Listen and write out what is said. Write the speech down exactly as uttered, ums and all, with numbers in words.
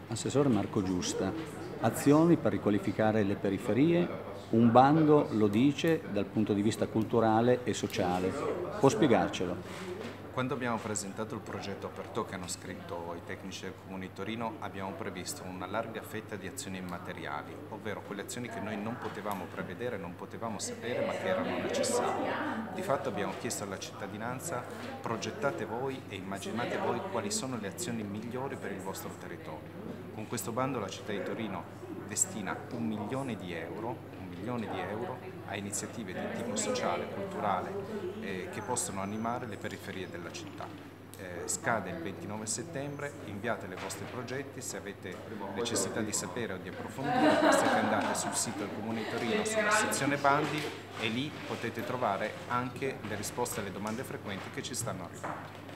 Assessore Marco Giusta, azioni per riqualificare le periferie, un bando lo dice dal punto di vista culturale e sociale. Può spiegarcelo? Quando abbiamo presentato il progetto aperto che hanno scritto i tecnici del Comune di Torino, abbiamo previsto una larga fetta di azioni immateriali, ovvero quelle azioni che noi non potevamo prevedere, non potevamo sapere, ma che erano necessarie. Di fatto abbiamo chiesto alla cittadinanza: progettate voi e immaginate voi quali sono le azioni migliori per il vostro territorio. Con questo bando la città di Torino destina un milione di euro, un milione di euro a iniziative di tipo sociale, culturale, eh, che possono animare le periferie della città. Eh, scade il ventinove settembre, inviate i vostri progetti, se avete necessità di sapere o di approfondire basta che andate sul sito del Comune di Torino, sulla sezione bandi, e lì potete trovare anche le risposte alle domande frequenti che ci stanno arrivando.